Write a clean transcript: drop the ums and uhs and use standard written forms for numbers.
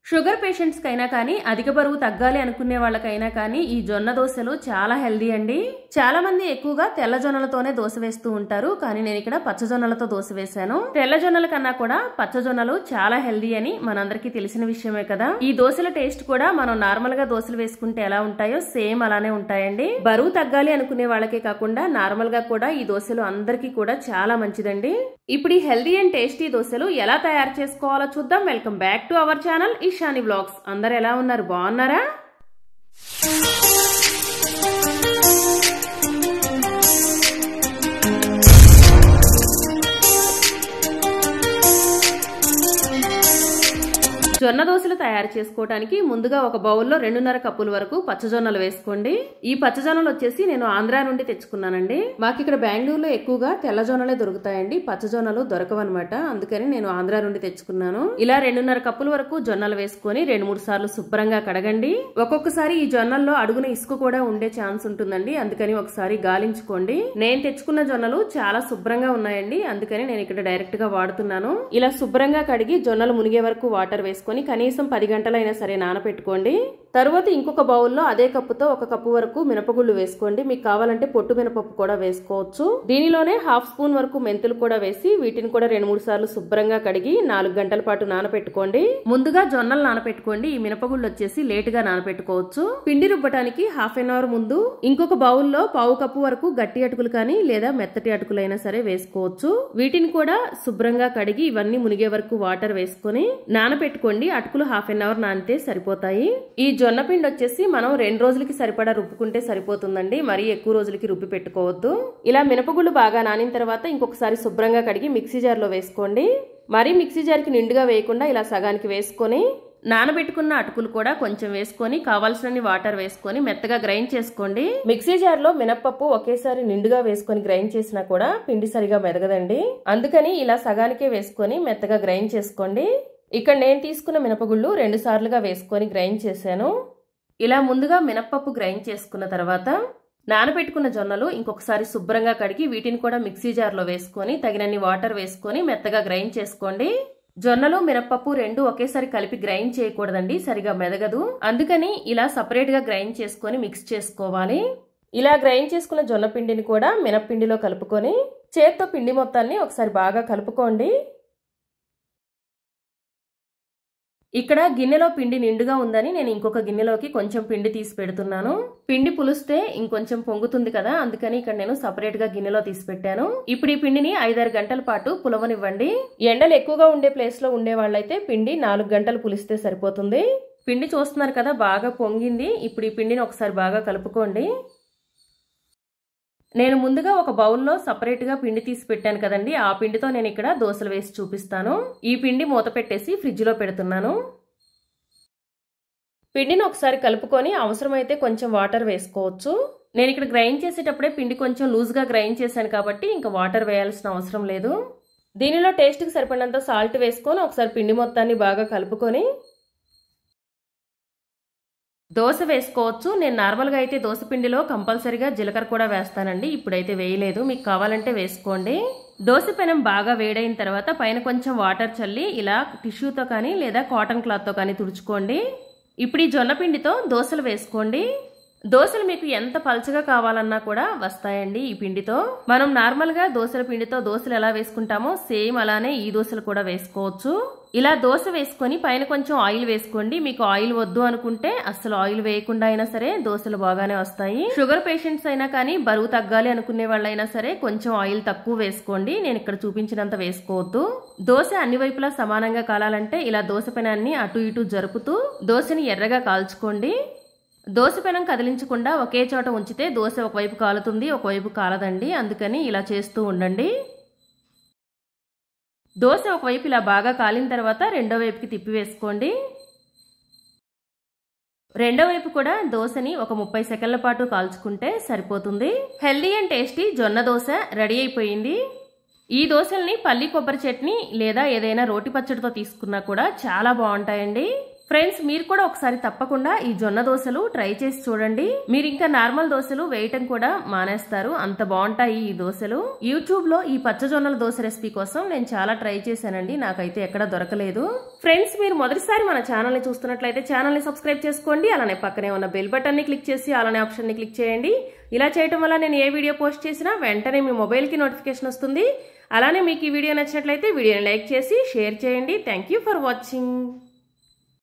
Sugar patients కైనా కానీ అధిక బరువు తగ్గాలి అనుకునే వాళ్ళకైనా కానీ ఈ జొన్న దోశలు చాలా హెల్దీ అండి. చాలా మంది ఎక్కువగా తెల్ల జొన్నలతోనే దోశ వేస్తూ ఉంటారు, కానీ నేను ఇక్కడ పచ్చ జొన్నలతో దోశ వేశాను. తెల్ల జొన్నల కన్నా కూడా పచ్చ జొన్నలు చాలా హెల్దీ అని మనందరికీ తెలిసిన విషయమే కదా. ఈ దోశల టేస్ట్ కూడా మనం నార్మల్ గా దోశలు వేసుకుంటే ఎలా ఉంటాయో సేమ్ అలానే ఉంటాయండి. బరువు తగ్గాలి అనుకునే వాళ్ళకే కాకుండా నార్మల్ గా కూడా ఈ దోశలు అందరికీ కూడా చాలా మంచిదండి. ఇప్పుడు ఈ హెల్దీ అండ్ టేస్టీ దోశలు ఎలా తయారు చేసుకోవాలో చూద్దాం. Welcome back to our channel Ishani vlogs. అందరు ఎలా ఉన్నారు? బాగున్నారా? జొన్న దోశలు తయారు చేసుకోవడానికి ముందుగా ఒక బౌల్లో 2.5 కప్పుల వరకు పచ్చజొన్నలు వేసుకోండి. ఈ పచ్చజొన్నలు వచ్చేసి నేను ఆంధ్రా నుండి తెచ్చుకున్నానండి. మాకు ఇక్కడ బెంగళూరులో ఎక్కువగా తెల్ల జొన్నలే దొరుకుతాయండి, పచ్చజొన్నలు దొరకవన్నమాట. అందుకని నేను ఆంధ్రా నుండి తెచ్చుకున్నాను. ఇలా 2.5 కప్పుల వరకు జొన్నలు వేసుకొని 2-3 సార్లు శుభ్రంగా కడగండి. ఒక్కొక్కసారి ఈ జొన్నల్లో అడుగున ఇసుక కూడా ఉండే ఛాన్స్ ఉంటుందండి, అందుకని ఒకసారి గాలించుకోండి. నేను తెచ్చుకున్న జొన్నలు చాలా శుభ్రంగా ఉన్నాయండి, అందుకని నేను ఇక్కడ డైరెక్ట్ గా వాడుతున్నాను. ఇలా శుభ్రంగా కడిగి జొన్నలు మునిగే వరకు వాటర్ వేసుకొని కనీసం 10 గంటలైనా సరే నానపెట్టుకోండి. తరువాత ఇంకొక బౌల్లో అదే కప్పుతో 1 కప్పు వరకు మినపగుళ్ళు వేసుకోండి. మీకు కావాలంటే పొట్టు మినపప్పు కూడా వేసుకోవచ్చు. దీనిలోనే 1/2 స్పూన్ వరకు మెంతులు కూడా వేసి వీటిని కూడా 2-3 సార్లు శుభ్రంగా కడిగి 4 గంటల పాటు నానపెట్టుకోండి. ముందుగా జొన్నలు నానపెట్టుకోండి. ఈ మినపగుళ్ళు వచ్చేసి లేట్ గా నానపెట్టుకోవచ్చు. పిండి రుబ్బటానికి 1/2 అవర్ ముందు ఇంకొక బౌల్లో 1/4 కప్పు వరకు గట్టి అటుకులు కానీ లేదా మెత్తటి అటుకులైనా సరే వేసుకోవచ్చు. వీటిని కూడా శుభ్రంగా కడిగి ఇవన్నీ మునిగే వరకు వాటర్ వేసుకొని నానపెట్టుకోండి. అటుకులు 1/2 అవర్ నానితే సరిపోతాయి. ఈ జొన్న పిండి వచ్చేసి మనం 2 రోజులకి సరిపడా రుబ్బుకుంటే సరిపోతుందండి, మరీ ఎక్కువ రోజులకి రుబ్బి పెట్టుకోవద్దు. ఇలా మినపగుళ్ళు బాగా నానిన తర్వాత ఇంకొకసారి శుభ్రంగా కడిగి మిక్సీ జార్ లో వేసుకోండి. మరీ మిక్సీ జార్ కి నిండుగా వేయకుండా ఇలా సగానికి వేసుకొని నానబెట్టుకున్న అటుకులు కూడా కొంచెం వేసుకొని కావాల్సినన్ని వాటర్ వేసుకొని మెత్తగా గ్రైండ్ చేసుకోండి. మిక్సీ జార్ లో మినపప్పు ఒకేసారి నిండుగా వేసుకొని గ్రైండ్ చేసినా కూడా పిండి సరిగా మెదగదండి, అందుకని ఇలా సగానికే వేసుకొని మెత్తగా గ్రైండ్ చేసుకోండి. ఇక్కడ నేను తీసుకున్న మినపగుళ్ళు 2 సార్లుగా వేసుకొని గ్రైండ్ చేశాను. ఇలా ముందుగా మినపప్పు గ్రైండ్ చేసుకున్న తర్వాత నానబెట్టుకున్న జొన్నలు ఇంకొకసారి శుభ్రంగా కడిగి వీటిని కూడా మిక్సీ జార్లో వేసుకొని తగినన్ని వాటర్ వేసుకొని మెత్తగా గ్రైండ్ చేసుకోండి. జొన్నలు మినపప్పు 2 ఒకేసారి కలిపి గ్రైండ్ చేయకూడదండి, సరిగా మెదగదు. అందుకని ఇలా సపరేట్ గా గ్రైండ్ చేసుకొని మిక్స్ చేసుకోవాలి. ఇలా గ్రైండ్ చేసుకున్న జొన్న పిండిని కూడా మినప్పిండిలో కలుపుకొని చేత్తో పిండి మొత్తాన్ని ఒకసారి బాగా కలుపుకోండి. ఇక్కడ గిన్నెలో పిండి నిండుగా ఉందని నేను ఇంకొక గిన్నెలోకి కొంచెం పిండి తీసి పెడుతున్నాను. పిండి పులిస్తే ఇంకొంచెం పొంగుతుంది కదా, అందుకని ఇక్కడ నేను సపరేట్ గా గిన్నెలో తీసి పెట్టాను. ఇప్పుడు ఈ పిండిని 5-6 గంటల పాటు పులవనివ్వండి. ఎండలు ఎక్కువగా ఉండే ప్లేస్ లో ఉండే వాళ్ళైతే పిండి 4 గంటలు పులిస్తే సరిపోతుంది. పిండి చూస్తున్నారు కదా, బాగా పొంగింది. ఇప్పుడు ఈ పిండిని ఒకసారి బాగా కలుపుకోండి. నేను ముందుగా ఒక బౌల్లో సపరేట్ గా పిండి తీసి పెట్టాను కదండి, ఆ పిండితో నేను ఇక్కడ దోశలు వేసి చూపిస్తాను. ఈ పిండి మూత పెట్టేసి ఫ్రిడ్జ్ లో పెడుతున్నాను. పిండిని ఒకసారి కలుపుకొని అవసరమైతే కొంచెం వాటర్ వేసుకోవచ్చు. నేను ఇక్కడ గ్రైండ్ చేసేటప్పుడే పిండి కొంచెం లూజ్ గా గ్రైండ్ చేశాను కాబట్టి ఇంకా వాటర్ వేయాల్సిన అవసరం లేదు. దీనిలో టేస్ట్ కి సరిపడినంత సాల్ట్ వేసుకొని ఒకసారి పిండి మొత్తాన్ని బాగా కలుపుకొని దోశ వేసుకోవచ్చు. నేను నార్మల్గా అయితే దోశ పిండిలో కంపల్సరీగా జీలకర్ర కూడా వేస్తానండి, ఇప్పుడైతే వేయలేదు. మీకు కావాలంటే వేసుకోండి. దోశ పెనం బాగా వేడైన తర్వాత పైన కొంచెం వాటర్ చల్లి ఇలా టిష్యూతో కానీ లేదా కాటన్ క్లాత్తో కానీ తుడుచుకోండి. ఇప్పుడు ఈ జొన్న పిండితో దోశలు వేసుకోండి. దోశలు మీకు ఎంత పల్చగా కావాలన్నా కూడా వస్తాయండి ఈ పిండితో. మనం నార్మల్ గా దోశల పిండితో దోశలు ఎలా వేసుకుంటామో సేమ్ అలానే ఈ దోశలు కూడా వేసుకోవచ్చు. ఇలా దోశ వేసుకొని పైన కొంచెం ఆయిల్ వేసుకోండి. మీకు ఆయిల్ వద్దు అనుకుంటే అసలు ఆయిల్ వేయకుండా అయినా సరే దోశలు బాగానే వస్తాయి. షుగర్ పేషెంట్స్ అయినా కానీ బరువు తగ్గాలి అనుకునే వాళ్ళైనా సరే కొంచెం ఆయిల్ తక్కువ వేసుకోండి, నేను ఇక్కడ చూపించినంత వేసుకోవద్దు. దోశ అన్ని వైపులా సమానంగా కాలాలంటే ఇలా దోశ పెనాన్ని అటు ఇటు జరుపుతూ దోశని ఎర్రగా కాల్చుకోండి. దోశ పెనం కదిలించకుండా ఒకే చోట ఉంచితే దోశ ఒకవైపు కాలుతుంది, ఒకవైపు కాలదండి, అందుకని ఇలా చేస్తూ ఉండండి. దోశ ఒకవైపు ఇలా బాగా కాలిన తర్వాత రెండో వైపుకి తిప్పి వేసుకోండి. రెండో వైపు కూడా దోశని ఒక 30 సెకండ్ల పాటు కాల్చుకుంటే సరిపోతుంది. హెల్దీ అండ్ టేస్టీ జొన్న దోశ రెడీ అయిపోయింది. ఈ దోశల్ని పల్లి కొబ్బరి చట్నీ లేదా ఏదైనా రోటి పచ్చడితో తీసుకున్నా కూడా చాలా బాగుంటాయండి. ఫ్రెండ్స్ మీరు కూడా ఒకసారి తప్పకుండా ఈ జొన్న దోశలు ట్రై చేసి చూడండి. మీరు ఇంకా నార్మల్ దోశలు వేయటం కూడా మానేస్తారు, అంత బాగుంటాయి ఈ దోశలు. యూట్యూబ్ లో ఈ పచ్చజొన్నల దోశ రెసిపీ కోసం నేను చాలా ట్రై చేశానండి, నాకైతే ఎక్కడ దొరకలేదు. ఫ్రెండ్స్ మీరు మొదటిసారి మన ఛానల్ ని చూస్తున్నట్లయితే ఛానల్ ని సబ్స్క్రైబ్ చేసుకోండి. అలానే పక్కనే ఉన్న బెల్ బటన్ ని క్లిక్ చేసి అలానే ఆప్షన్ ని క్లిక్ చేయండి. ఇలా చేయటం వల్ల నేను ఏ వీడియో పోస్ట్ చేసినా వెంటనే మీ మొబైల్ కి నోటిఫికేషన్ వస్తుంది. అలానే మీకు ఈ వీడియో నచ్చినట్లయితే వీడియోని లైక్ చేసి షేర్ చేయండి. Thank you for watching.